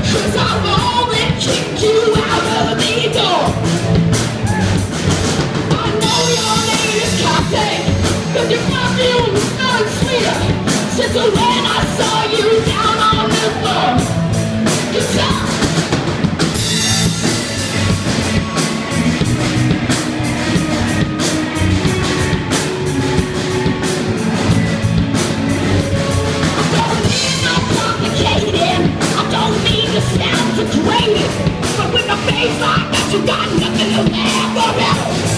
'cause I've only kicked you out of the door. I know your name is Captain, 'cause your perfume smells sweeter since when I saw you down on the floor. Guitar. Sound degraded, but with a face like that, you got nothing to laugh about.